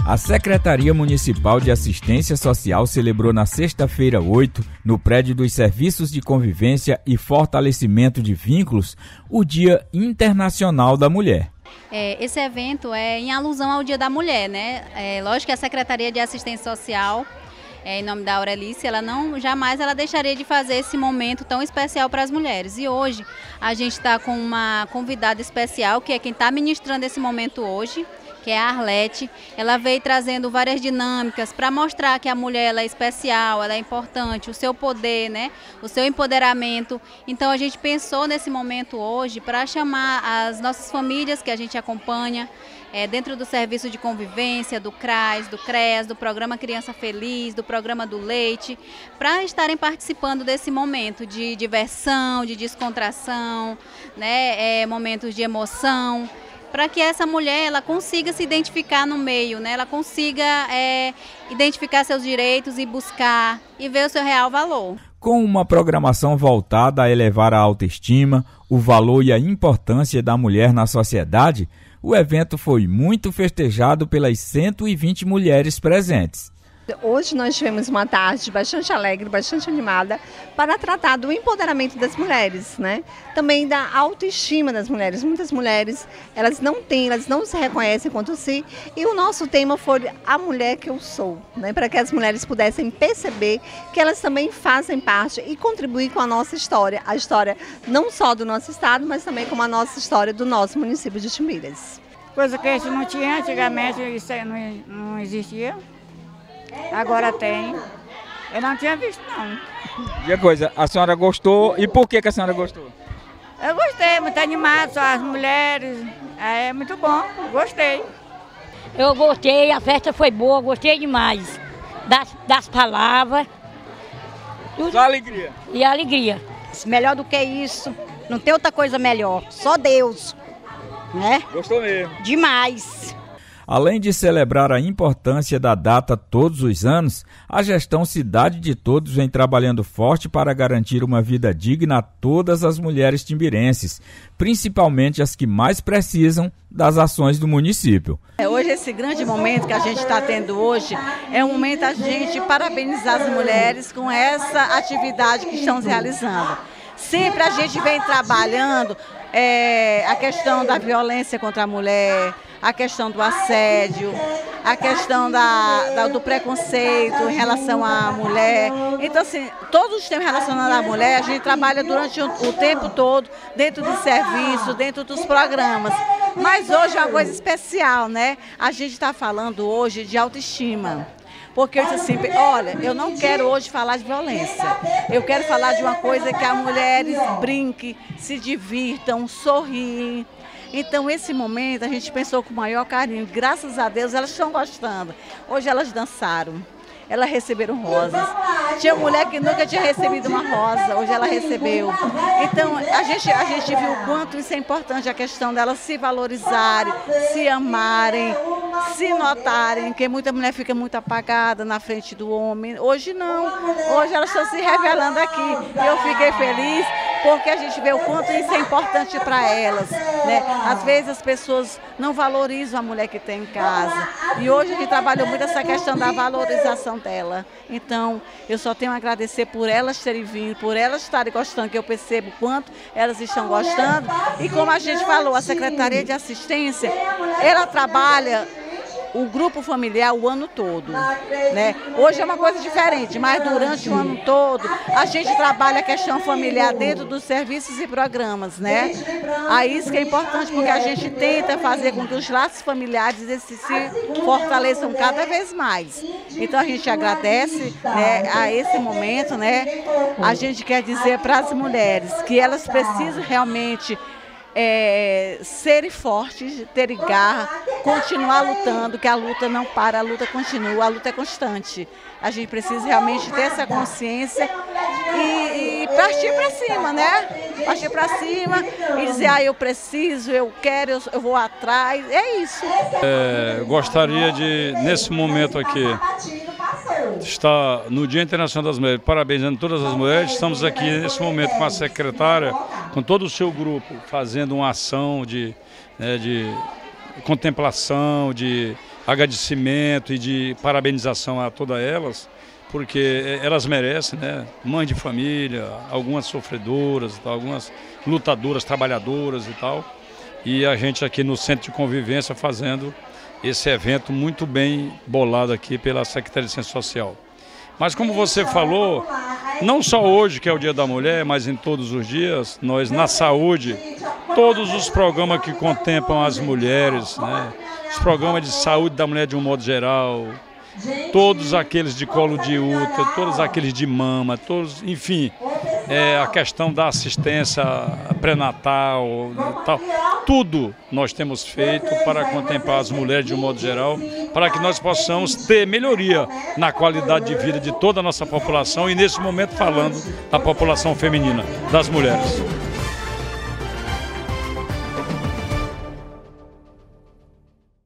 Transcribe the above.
A Secretaria Municipal de Assistência Social celebrou na sexta-feira 8, no prédio dos Serviços de Convivência e Fortalecimento de Vínculos, o Dia Internacional da Mulher. Esse evento é em alusão ao Dia da Mulher, né? Lógico que a Secretaria de Assistência Social, em nome da Aurelice, jamais ela deixaria de fazer esse momento tão especial para as mulheres. E hoje a gente está com uma convidada especial, que é quem está ministrando esse momento hoje, que é a Arlete. Ela veio trazendo várias dinâmicas para mostrar que a mulher ela é especial, ela é importante, o seu poder, né? O seu empoderamento. Então a gente pensou nesse momento hoje para chamar as nossas famílias que a gente acompanha dentro do serviço de convivência, do CRAS, do CREAS, do programa Criança Feliz, do programa do Leite, para estarem participando desse momento de diversão, de descontração, né? Momentos de emoção, para que essa mulher ela consiga se identificar no meio, né? Ela consiga identificar seus direitos e buscar e ver o seu real valor. Com uma programação voltada a elevar a autoestima, o valor e a importância da mulher na sociedade, o evento foi muito festejado pelas 120 mulheres presentes. Hoje nós tivemos uma tarde bastante alegre, bastante animada, para tratar do empoderamento das mulheres, né? Também da autoestima das mulheres. Muitas mulheres, elas não se reconhecem quanto si, e o nosso tema foi a mulher que eu sou, né? Para que as mulheres pudessem perceber que elas também fazem parte e contribuir com a nossa história, a história não só do nosso estado, mas também com a nossa história do nosso município de Timíras. Coisa que isso não tinha antigamente, isso aí não existia. Agora tem. Eu não tinha visto, não. E a coisa, a senhora gostou? E por que a senhora gostou? Eu gostei, muito animado, só as mulheres. É muito bom, gostei. Eu gostei, a festa foi boa, gostei demais. Das palavras. Só alegria. E a alegria. Melhor do que isso, não tem outra coisa melhor, só Deus, né? Gostou mesmo? Demais. Além de celebrar a importância da data todos os anos, a gestão Cidade de Todos vem trabalhando forte para garantir uma vida digna a todas as mulheres timbirenses, principalmente as que mais precisam das ações do município. Hoje, esse grande momento que a gente está tendo hoje, é um momento a gente parabenizar as mulheres com essa atividade que estamos realizando. Sempre a gente vem trabalhando a questão da violência contra a mulher, a questão do assédio, a questão do preconceito em relação à mulher. Então, assim, todos os temas relacionados à mulher, a gente trabalha durante o tempo todo, dentro do serviço, dentro dos programas. Mas hoje é uma coisa especial, né? A gente está falando hoje de autoestima. Porque eu disse assim, olha, eu não quero hoje falar de violência. Eu quero falar de uma coisa que as mulheres brinquem, se divirtam, sorriem. Então, esse momento a gente pensou com o maior carinho. Graças a Deus, elas estão gostando. Hoje elas dançaram, elas receberam rosas. Tinha mulher que nunca tinha recebido uma rosa, hoje ela recebeu. Então, a gente viu o quanto isso é importante, a questão delas se valorizarem, se amarem, se notarem, porque muita mulher fica muito apagada na frente do homem. Hoje não, hoje elas estão se revelando aqui. Eu fiquei feliz porque a gente vê o quanto isso é importante para elas, né? Às vezes as pessoas não valorizam a mulher que tem em casa. E hoje a gente trabalhou muito essa questão da valorização dela. Então, eu só tenho a agradecer por elas terem vindo, por elas estarem gostando, que eu percebo o quanto elas estão gostando. E como a gente falou, a Secretaria de Assistência, ela trabalha o grupo familiar o ano todo, né? Hoje é uma coisa diferente, mas durante o ano todo a gente trabalha a questão familiar dentro dos serviços e programas, né? Aí isso que é importante, porque a gente tenta fazer com que os laços familiares se fortaleçam cada vez mais. Então a gente agradece, né, a esse momento, né? A gente quer dizer para as mulheres que elas precisam realmente serem fortes, terem garra, continuar lutando, que a luta não para, a luta continua, a luta é constante. A gente precisa realmente ter essa consciência e partir para cima, né? Partir para cima e dizer, eu preciso, eu quero, eu vou atrás, é isso. Gostaria de, nesse momento aqui, estar no Dia Internacional das Mulheres, parabenizando todas as mulheres. Estamos aqui nesse momento com a secretária, com todo o seu grupo, fazendo uma ação de contemplação, de agradecimento e de parabenização a todas elas, porque elas merecem, né? Mãe de família, algumas sofredoras, algumas lutadoras, trabalhadoras e tal. E a gente aqui no Centro de Convivência fazendo esse evento muito bem bolado aqui pela Secretaria de Ciência Social. Mas como você falou, não só hoje que é o Dia da Mulher, mas em todos os dias, nós na saúde, todos os programas que contemplam as mulheres, né? Os programas de saúde da mulher de um modo geral, todos aqueles de colo de útero, todos aqueles de mama, todos, enfim, a questão da assistência pré-natal, tal, tudo nós temos feito para contemplar as mulheres de um modo geral, para que nós possamos ter melhoria na qualidade de vida de toda a nossa população e nesse momento falando da população feminina, das mulheres.